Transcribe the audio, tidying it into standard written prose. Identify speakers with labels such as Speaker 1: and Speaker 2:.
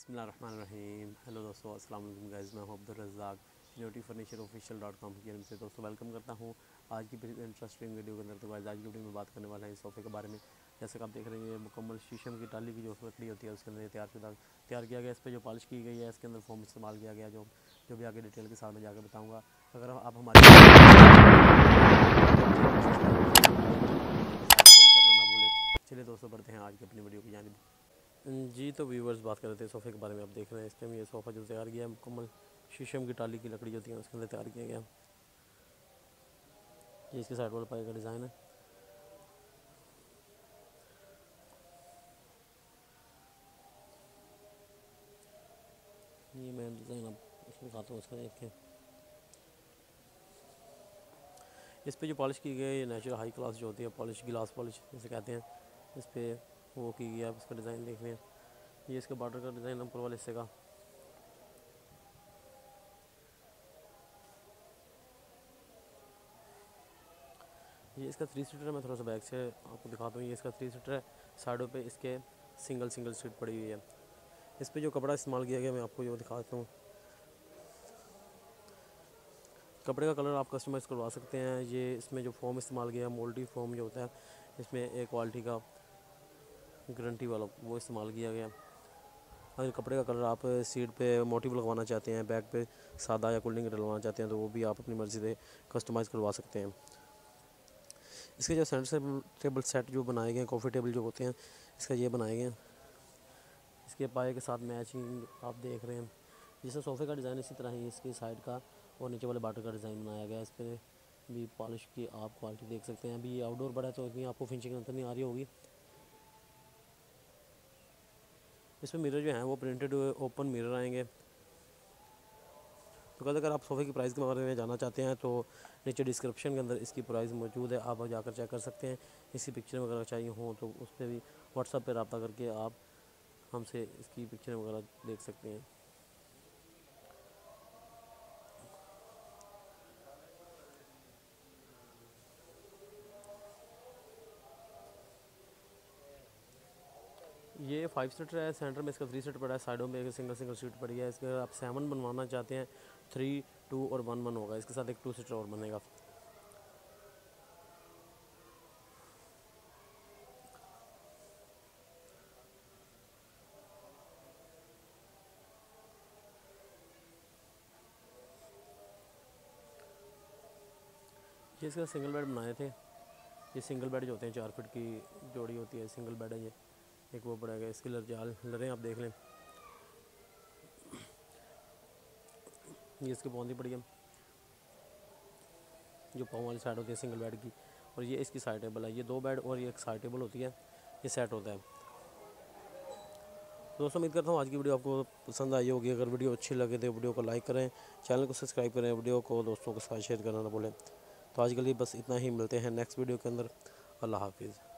Speaker 1: बिस्मिल्लाहिर्रहमानिर्रहीम। हेलो दोस्तों, अस्सलाम वालेकुम गाइस। मैं हूं अब्दुल रज़्ज़ाक Furniture की जानब से दोस्तों वेलकम करता हूं आज की इंटरेस्टिंग वीडियो के अंदर। तो गाइस आज की वीडियो में बात करने वाला है इस सोफ़े के बारे में। जैसे कि आप देख रहे हैं, ये मुकम्मल शीशम की टाली की जो लकड़ी होती है उसके अंदर तैयार किया गया। इस पर जो पॉलिश की गई है, इसके अंदर फोम इस्तेमाल किया गया, जो भी आगे डिटेल के साथ में जाकर बताऊँगा। अगर आप हमारे करना ना भूलें। चलिए दोस्तों, बढ़ते हैं आज की अपनी वीडियो की जानिब। जी, तो व्यूवर्स, बात कर रहे थे सोफ़े के बारे में। आप देख रहे हैं इस टाइम ये सोफ़ा जो तैयार किया है, मुकम्मल शीशम की टाली की लकड़ी होती है उसके अंदर तैयार किया गया। ये इसके साइड वाले पाए का डिज़ाइन है। ये मैं डिज़ाइन अब इसमें दिखाता हूँ, इसका देखें। इस पे जो पॉलिश की गई है, ये नेचुरल हाई क्लास जो होती है पॉलिश, गिलास पॉलिश जैसे कहते हैं, इस पर वो की गई है। आप इसका डिज़ाइन देख रहे हैं, ये इसके बॉर्डर का डिज़ाइन ऊपर वाले हिस्से का। ये इसका 3 सीटर है। मैं थोड़ा सा बैक से आपको दिखाता हूँ। ये इसका 3 सीटर है। साइडों पे इसके सिंगल सीट पड़ी हुई है। इस पे जो कपड़ा इस्तेमाल किया गया, मैं आपको जो दिखाता हूँ। कपड़े का कलर आप कस्टमाइज़ करवा सकते हैं। ये इसमें जो फॉर्म इस्तेमाल किया है, मोल्डी फॉर्म जो होता है, इसमें एक क्वालिटी का गारंटी वाला वो इस्तेमाल किया गया। अगर कपड़े का कलर आप सीट पे मोटिव लगवाना चाहते हैं, बैक पे सादा या कूलिंग डलवाना चाहते हैं, तो वो भी आप अपनी मर्ज़ी से कस्टमाइज़ करवा सकते हैं। इसके जो सेंटर टेबल सेट जो बनाए गए हैं, कॉफ़ी टेबल जो होते हैं, इसका ये बनाए गए हैं। इसके पाए के साथ मैचिंग आप देख रहे हैं। जैसे सोफ़े का डिज़ाइन, इसी तरह ही इसकी साइड का और नीचे वाले बाटर का डिज़ाइन बनाया गया है। इस पर भी पॉलिश की आप क्वालिटी देख सकते हैं। अभी ये आउटडोर बड़ा है तो इतनी आपको फिनिशिंग नज़र नहीं आ रही होगी। इसमें मिरर जो हैं वो प्रिंटेड ओपन मिरर आएंगे। तो अगर आप सोफ़े की प्राइस के बारे में जानना चाहते हैं तो नीचे डिस्क्रिप्शन के अंदर इसकी प्राइस मौजूद है, आप जाकर चेक कर सकते हैं। इसकी पिक्चर वगैरह चाहिए हो तो उस पर भी व्हाट्सएप पर रब्ता करके आप हमसे इसकी पिक्चर वगैरह देख सकते हैं। ये 5 सीटर है। सेंटर में इसका 3 सीटर पड़ा है। साइडों में एक सिंगल सीट पड़ी है। इसके अगर आप 7 बनवाना चाहते हैं, 3, 2 और 1 होगा। इसके साथ एक 2 सीटर और बनेगा। ये इसका सिंगल बेड बनाए थे। ये सिंगल बेड जो होते हैं 4 फीट की जोड़ी होती है, सिंगल बेड है ये। एक वो पड़ेगा। इसकी लरें आप देख लें। ये इसकी पौंदी पड़ी है, जो पाँव वाली साइड होती है सिंगल बेड की। और ये इसकी साइड टेबल है। ये 2 बेड और ये एक साइड टेबल होती है, ये सेट होता है। दोस्तों, उम्मीद करता हूँ आज की वीडियो आपको पसंद आई होगी। अगर वीडियो अच्छी लगे तो वीडियो को लाइक करें, चैनल को सब्सक्राइब करें, वीडियो को दोस्तों के साथ शेयर करना ना भूलें। तो आज के लिए बस इतना ही। मिलते हैं नेक्स्ट वीडियो के अंदर। अल्लाह हाफिज़।